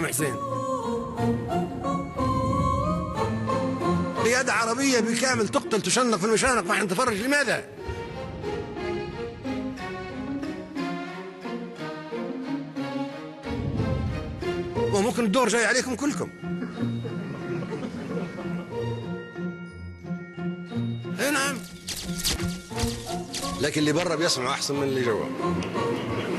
حسين؟ قيادة عربية بكامل تقتل تشنق في المشانق، ما احنا نتفرج لماذا؟ وممكن الدور جاي عليكم كلكم. اي نعم، لكن اللي برا بيسمعوا احسن من اللي جوا.